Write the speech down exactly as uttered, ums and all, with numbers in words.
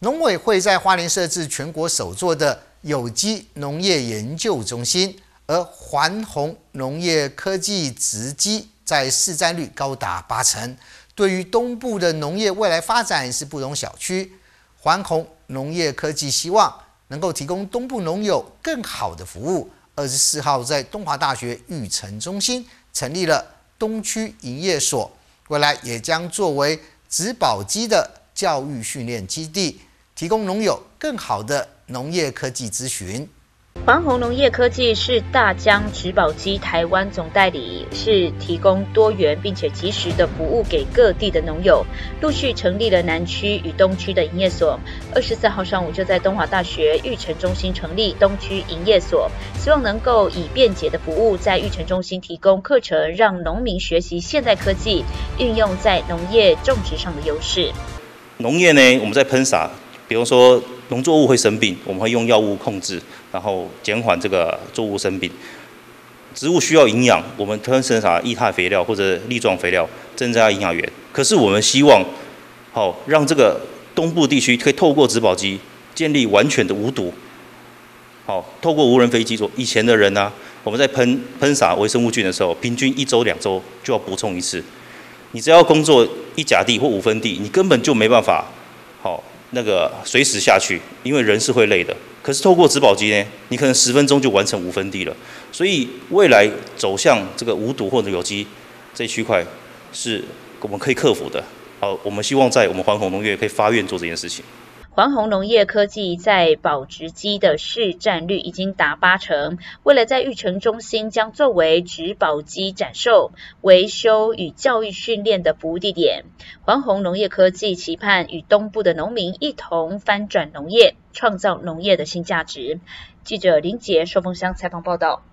农委会在花莲设置全国首座的有机农业研究中心，而环宏农业科技植基在市占率高达八成，对于东部的农业未来发展是不容小觑。环宏农业科技希望能够提供东部农友更好的服务。二十四号在东华大学育成中心成立了东区营业所，未来也将作为植保基的教育训练基地，提供农友更好的农业科技咨询。 环宏农业科技是大江植保基台湾总代理，是提供多元并且及时的服务给各地的农友，陆续成立了南区与东区的营业所。二十四号上午就在东华大学育成中心成立东区营业所，希望能够以便捷的服务，在育成中心提供课程，让农民学习现代科技，运用在农业种植上的优势。 农业呢，我们在喷洒，比如说农作物会生病，我们会用药物控制，然后减缓这个作物生病。植物需要营养，我们喷生产液态肥料或者粒状肥料，增加营养源。可是我们希望，好、哦、让这个东部地区可以透过植保基建立完全的无毒。好、哦，透过无人飞机做。以前的人呢、啊，我们在喷喷洒微生物菌的时候，平均一周两周就要补充一次。你只要工作一甲地或五分地，你根本就没办法，好、哦。那个随时下去，因为人是会累的。可是透过植保基呢，你可能十分钟就完成五分地了。所以未来走向这个无毒或者有机这一区块，是我们可以克服的。好，我们希望在我们环宏农业可以发愿做这件事情。 环宏农业科技在保植基的市占率已经达八成，未来在育成中心将作为植保基展售、维修与教育训练的服务地点。环宏农业科技期盼与东部的农民一同翻转农业，创造农业的新价值。记者林杰寿丰乡采访报道。